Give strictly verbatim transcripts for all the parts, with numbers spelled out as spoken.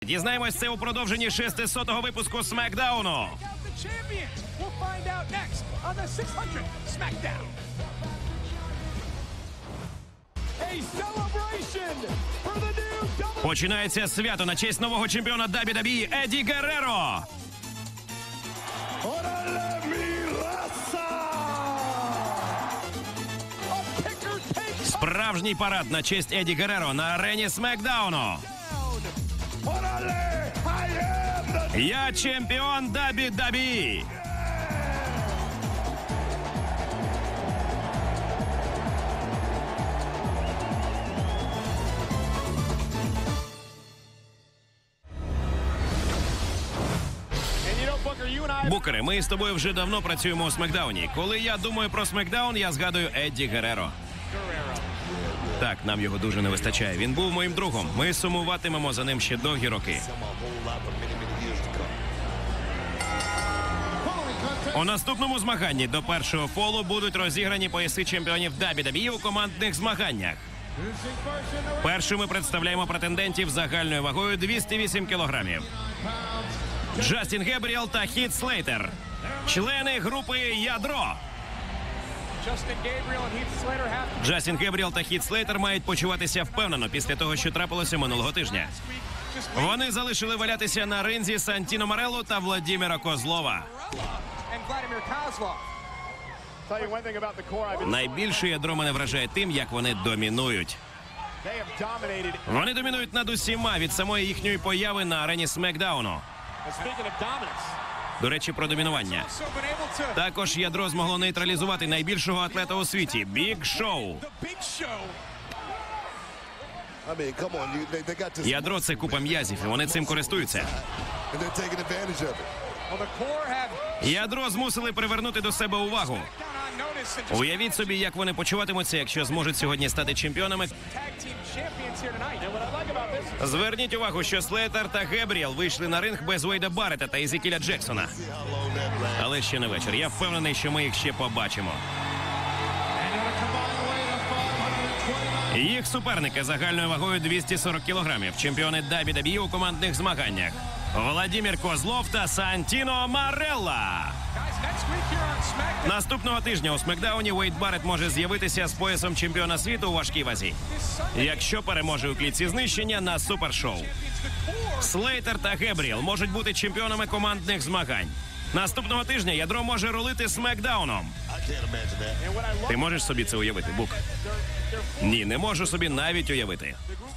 Дізнаємось це у продовженні шестисотого випуску Смакдауну. Починається свято на честь нового чемпіона дабл ю дабл ю і Еді Герреро. Справжній парад на честь Еді Герреро на арені Смакдауну. Я чемпіон дабл ю дабл ю і. Букере, ми з тобою вже давно працюємо у Смакдауні. Коли я думаю про Смакдаун, я згадую Еді Герреро. Так, нам його дуже не вистачає. Він був моїм другом. Ми сумуватимемо за ним ще довгі роки. У наступному змаганні до першого фолу будуть розіграні пояси чемпіонів дабл ю дабл ю і у командних змаганнях. Першими представляємо претендентів загальною вагою двісті вісім кілограмів. Джастін Гебріел та Хіт Слейтер. Члени групи «Ядро». Джастін Гебріел та Хіт Слейтер мають почуватися впевнено після того, що трапилося минулого тижня. Вони залишили валятися на ринзі Сантіно Марелло та Владіміра Козлова. Найбільше ядро мене вражає тим, як вони домінують. Вони домінують над усіма від самої їхньої появи на арені Смакдауну. До речі, про домінування. Також ядро змогло нейтралізувати найбільшого атлета у світі – Біг Шоу. Ядро – це купа м'язів, і вони цим користуються. Ядро змусили привернути до себе увагу. Уявіть собі, як вони почуватимуться, якщо зможуть сьогодні стати чемпіонами. Зверніть увагу, що Слейтер та Гебріел вийшли на ринг без Уейда Баррета та Езекіля Джексона. Але ще не вечір. Я впевнений, що ми їх ще побачимо. Їх суперники загальною вагою двісті сорок кілограмів. Чемпіони дабл ю дабл ю і у командних змаганнях. Владімір Козлов та Сантіно Марелла. Наступного тижня у Смакдауні Уейд Баррет може з'явитися з поясом чемпіона світу у важкій вазі, якщо переможе у клітці знищення на супершоу. Слейтер та Гебріел можуть бути чемпіонами командних змагань. Наступного тижня ядро може рулити Смакдауном. Ти можеш собі це уявити, Бук? Ні, не можу собі навіть уявити.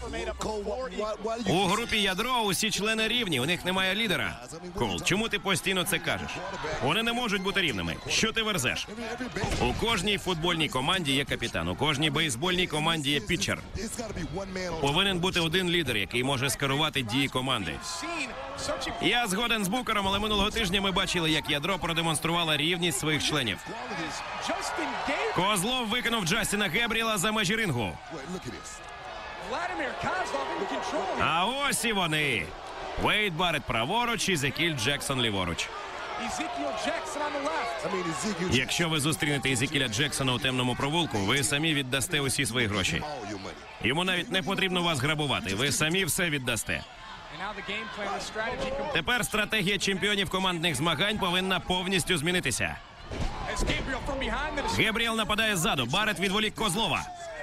У групі ядро усі члени рівні, у них немає лідера. Кол, чому ти постійно це кажеш? Вони не можуть бути рівними. Що ти верзеш? У кожній футбольній команді є капітан, у кожній бейсбольній команді є пітчер. Повинен бути один лідер, який може скерувати дії команди. Я згоден з Букером, але минулого тижня ми бачили, як ядро продемонструвало рівність своїх членів. Козлов викинув Джастіна Гебріела за межі рингу. А ось і вони. Уейд Баррет праворуч і Езекіль Джексон ліворуч. Якщо ви зустрінете Езекіля Джексона у темному провулку, ви самі віддасте усі свої гроші. Йому навіть не потрібно вас грабувати, ви самі все віддасте. Тепер стратегія чемпіонів командних змагань повинна повністю змінитися. Гебріел нападає ззаду, Баррет відволік Козлова.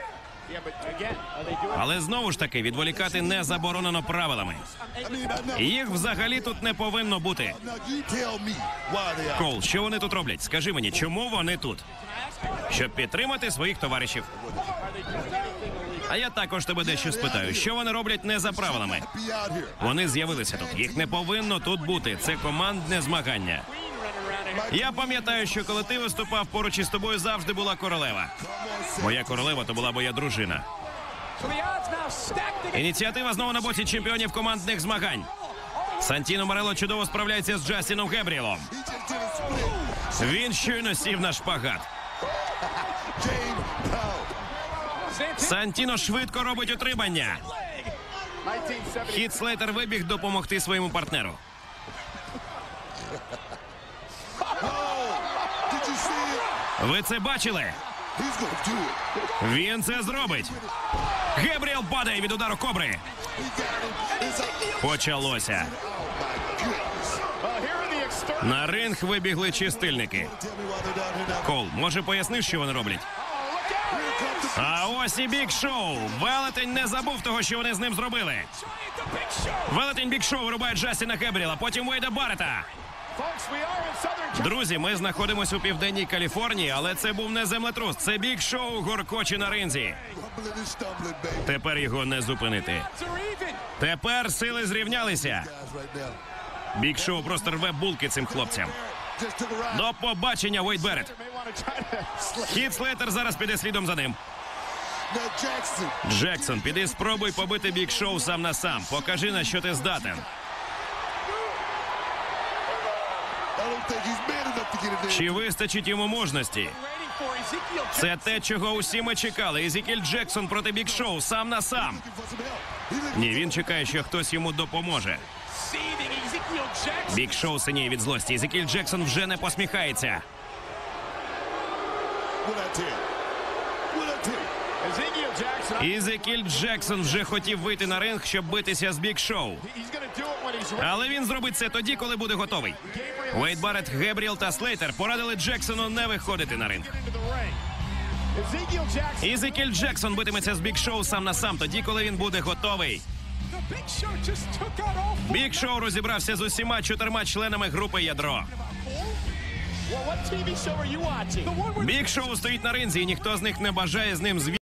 Але знову ж таки, відволікати не заборонено правилами. Їх взагалі тут не повинно бути. Кол, що вони тут роблять? Скажи мені, чому вони тут? Щоб підтримати своїх товаришів. А я також тебе дещо спитаю. Що вони роблять не за правилами? Вони з'явилися тут. Їх не повинно тут бути. Це командне змагання. Я пам'ятаю, що коли ти виступав, поруч із тобою завжди була королева. Моя королева – то була моя дружина. Ініціатива знову на боці чемпіонів командних змагань. Сантіно Марелло чудово справляється з Джастіном Гебріелом. Він щойно сів на шпагат. Сантіно швидко робить утримання. Хіт Слейтер вибіг допомогти своєму партнеру. Ви це бачили? Він це зробить. Гебріел падає від удару Кобри. Почалося. На ринг вибігли чистильники. Кол, може поясниш, що вони роблять? А ось і Бік Шоу. Велетень не забув того, що вони з ним зробили. Велетень Бік Шоу вирубає Джастіна Гебріела, потім Вейда Баррета. Друзі, ми знаходимося у південній Каліфорнії, але це був не землетрус. Це Бік Шоу гуркоче на ринзі. Тепер його не зупинити. Тепер сили зрівнялися. Бік Шоу просто рве булки цим хлопцям. До побачення, Вейд Баррет. Хіт Слейтер зараз піде слідом за ним. Джексон, піди спробуй побити Бік Шоу сам на сам. Покажи, на що ти здатен. Чи вистачить йому мужності? Це те, чого усі ми чекали. Езекіль Джексон проти Бік Шоу сам на сам. Ні, він чекає, що хтось йому допоможе. Бік Шоу синіє від злості. Езекіль Джексон вже не посміхається. Езекіль Джексон вже хотів вийти на ринг, щоб битися з Бік Шоу. Але він зробить це тоді, коли буде готовий. Вейд Баррет, Гебріел та Слейтер порадили Джексону не виходити на ринг. Езекіль Джексон битиметься з Бік Шоу сам на сам тоді, коли він буде готовий. Бік Шоу розібрався з усіма чотирма членами групи «Ядро». Бік Шоу стоїть на ринзі, і ніхто з них не бажає з ним зв'язку.